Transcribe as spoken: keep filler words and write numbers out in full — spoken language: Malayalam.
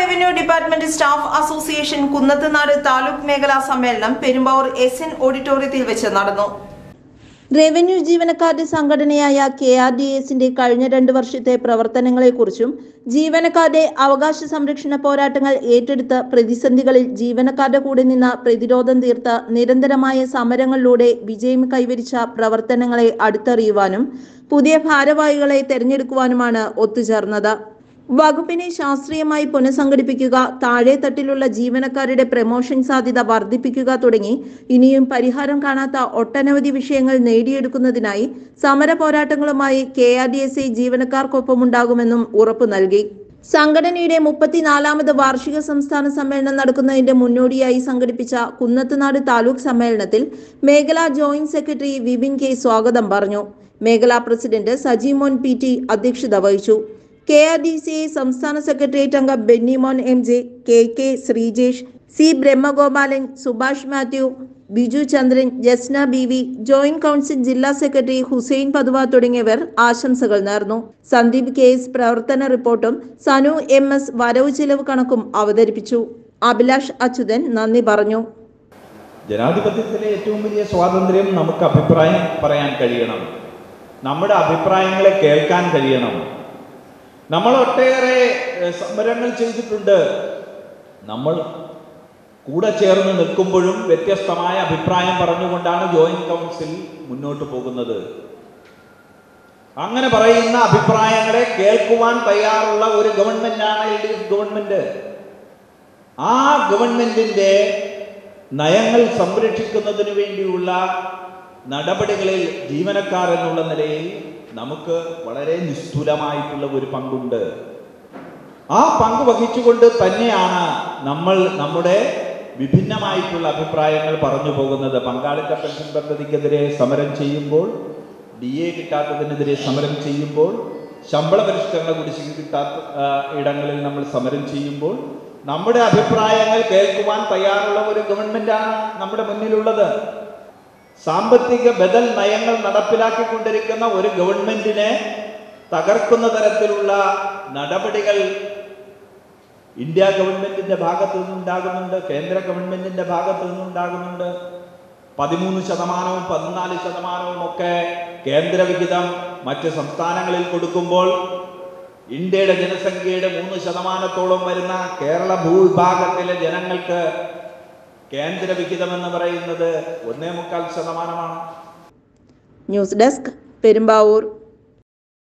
Revenue department staff association Kunnathunad taluk മേഖലാ സമ്മേളനം പെരുമ്പാവൂർ എസ് എൻ ഓഡിറ്റോറിയത്തിൽ വെച്ച് നടന്നു. റവന്യൂ ജീവനക്കാരുടെ സംഘടനയായ കെ ആർ ഡി എസിന്റെ കഴിഞ്ഞ രണ്ട് വർഷത്തെ പ്രവർത്തനങ്ങളെക്കുറിച്ചും ജീവനക്കാരുടെ അവകാശ സംരക്ഷണ പോരാട്ടങ്ങൾ ഏറ്റെടുത്ത് പ്രതിസന്ധികളിൽ ജീവനക്കാരുടെ കൂടെ നിന്ന് പ്രതിരോധം തീർത്ത് നിരന്തരമായ സമരങ്ങളിലൂടെ വിജയം കൈവരിച്ച പ്രവർത്തനങ്ങളെ അടുത്തറിയുവാനും പുതിയ ഭാരവാഹികളെ തെരഞ്ഞെടുക്കുവാനുമാണ് ഒത്തുചേർന്നത്. വകുപ്പിനെ ശാസ്ത്രീയമായി പുനഃസംഘടിപ്പിക്കുക, താഴെത്തട്ടിലുള്ള ജീവനക്കാരുടെ പ്രമോഷൻ സാധ്യത വർദ്ധിപ്പിക്കുക തുടങ്ങി ഇനിയും പരിഹാരം കാണാത്ത ഒട്ടനവധി വിഷയങ്ങൾ നേടിയെടുക്കുന്നതിനായി സമര പോരാട്ടങ്ങളുമായി K R D S I ജീവനക്കാർക്കൊപ്പമുണ്ടാകുമെന്നും ഉറപ്പു നൽകി. സംഘടനയുടെ മുപ്പത്തിനാലാമത് വാർഷിക സംസ്ഥാന സമ്മേളനം നടക്കുന്നതിന്റെ മുന്നോടിയായി സംഘടിപ്പിച്ച കുന്നത്തുനാട് താലൂക്ക് സമ്മേളനത്തിൽ മേഖലാ ജോയിന്റ് സെക്രട്ടറി വിപിൻ കെ സ്വാഗതം പറഞ്ഞു. മേഖലാ പ്രസിഡന്റ് സജിമോൻ പി ടി അധ്യക്ഷത വഹിച്ചു. K R D C I സംസ്ഥാന സെക്രട്ടേറിയറ്റ് അംഗം Bennymon M J, K K Sreejesh, C Brahmagopalan, Subhash Mathew, Biju Chandran, Jasna B V, joint council ജില്ലാ സെക്രട്ടറി ഹുസൈൻ പതുവ തുടങ്ങിയവർ ആശംസകൾ നേർന്നു. സന്ദീപ് കെ എസ് പ്രവർത്തന റിപ്പോർട്ടും സനു എം എസ് വരവ് ചെലവ് കണക്കും അവതരിപ്പിച്ചു. അഭിലാഷ് അച്യുതൻ നന്ദി പറഞ്ഞു. ജനാധിപത്യത്തിലെ ഏറ്റവും വലിയ സ്വാതന്ത്ര്യം നമുക്ക് അഭിപ്രായം പറയാൻ കഴിയണം, നമ്മുടെ അഭിപ്രായങ്ങളെ കേൾക്കാൻ കഴിയണം. നമ്മൾ ഒട്ടേറെ സമരങ്ങൾ ചെയ്തിട്ടുണ്ട്. നമ്മൾ കൂടെ ചേർന്ന് നിൽക്കുമ്പോഴും വ്യത്യസ്തമായ അഭിപ്രായം പറഞ്ഞുകൊണ്ടാണ് ജോയിന്റ് കൗൺസിൽ മുന്നോട്ട് പോകുന്നത്. അങ്ങനെ പറയുന്ന അഭിപ്രായങ്ങളെ കേൾക്കുവാൻ തയ്യാറുള്ള ഒരു ഗവൺമെന്റാണ് എൽ ഡി എഫ് ഗവൺമെന്റ്. ആ ഗവൺമെന്റിന്റെ നയങ്ങൾ സംരക്ഷിക്കുന്നതിന് വേണ്ടിയുള്ള നടപടികളിൽ ജീവനക്കാർ എന്നുള്ള നിലയിൽ നമുക്ക് വളരെ നിസ്തുലമായിട്ടുള്ള ഒരു പങ്കുണ്ട്. ആ പങ്ക് വഹിച്ചുകൊണ്ട് തന്നെയാണ് നമ്മൾ നമ്മുടെ വിഭിന്നമായിട്ടുള്ള അഭിപ്രായങ്ങൾ പറഞ്ഞു പോകുന്നത്. പങ്കാളിത്ത പെൻഷൻ പദ്ധതിക്കെതിരെ സമരം ചെയ്യുമ്പോൾ, ഡി എ കിട്ടാത്തതിനെതിരെ സമരം ചെയ്യുമ്പോൾ, ശമ്പള പരിഷ്കരണ കുടിശ്ശിക കിട്ടാത്ത ഇടങ്ങളിൽ നമ്മൾ സമരം ചെയ്യുമ്പോൾ നമ്മുടെ അഭിപ്രായങ്ങൾ കേൾക്കുവാൻ തയ്യാറുള്ള ഒരു ഗവൺമെന്റാണ് നമ്മുടെ മുന്നിലുള്ളത്. സാമ്പത്തിക ബദൽ നയങ്ങൾ നടപ്പിലാക്കിക്കൊണ്ടിരിക്കുന്ന ഒരു ഗവൺമെന്റിനെ തകർക്കുന്ന തരത്തിലുള്ള നടപടികൾ ഇന്ത്യ ഗവൺമെന്റിന്റെ ഭാഗത്തു നിന്നുണ്ടാകുന്നുണ്ട്, കേന്ദ്ര ഗവൺമെന്റിന്റെ ഭാഗത്തു നിന്നുണ്ടാകുന്നുണ്ട്. പതിമൂന്ന് ശതമാനവും പതിനാല് ശതമാനവും ഒക്കെ കേന്ദ്ര വിഹിതം മറ്റ് സംസ്ഥാനങ്ങളിൽ കൊടുക്കുമ്പോൾ ഇന്ത്യയുടെ ജനസംഖ്യയുടെ മൂന്ന് ശതമാനത്തോളം വരുന്ന കേരള ഭൂവിഭാഗത്തിലെ ജനങ്ങൾക്ക് കേന്ദ്ര വിഹിതം എന്ന് പറയുന്നത് ഒന്നേ മുക്കാൽ ശതമാനമാണ്. News desk, Perumbavoor.